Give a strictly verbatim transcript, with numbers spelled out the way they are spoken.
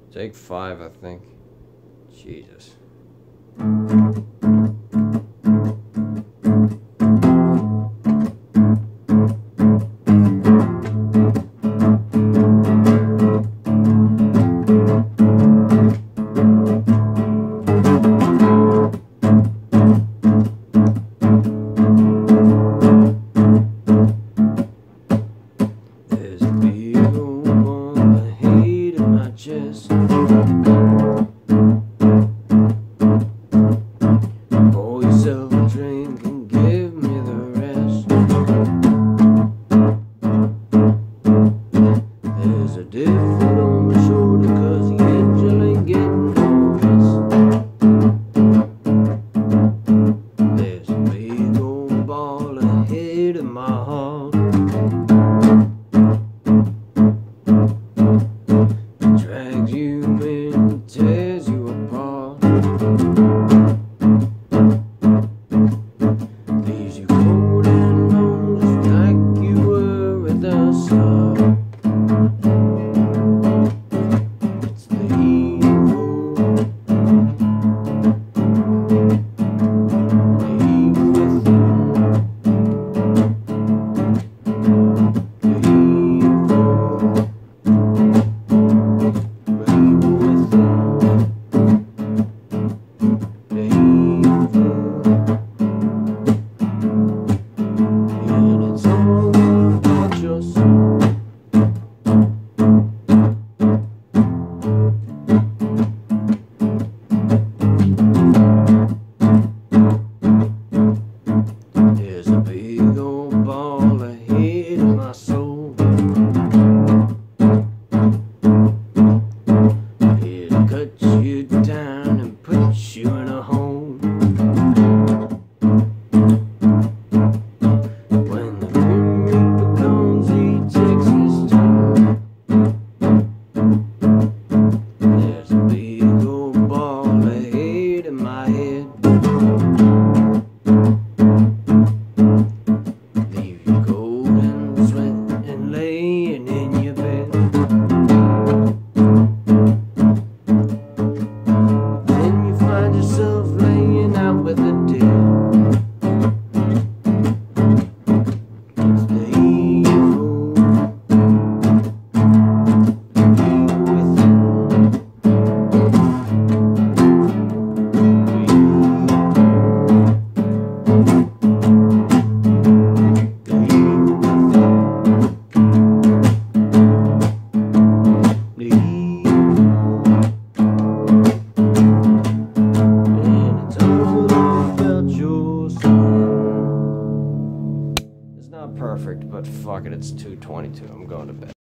Take five, I think. Jesus. There's a big old ball of hate in my chest. Pour yourself a drink and give me the rest. There's a different on my shoulder, cause the angel ain't getting no rest. There's a big old ball of hate in my heart. Drags you in, tears you apart, leaves you cold and alone, just like you were at the start. It's the evil, the evil within, the evil. There's a big old ball of hate in my soul. It'll cut you down and put you in a hole. When the Grim Reaper comes, he takes his toll. There's a big old ball of hate in my head. Leave you cold and sweat and laying in your bed. Then you find yourself laying out with the dead. It's the evil, evil within, the evil. It's not perfect, but fuck it, it's two twenty-two. I'm going to bed.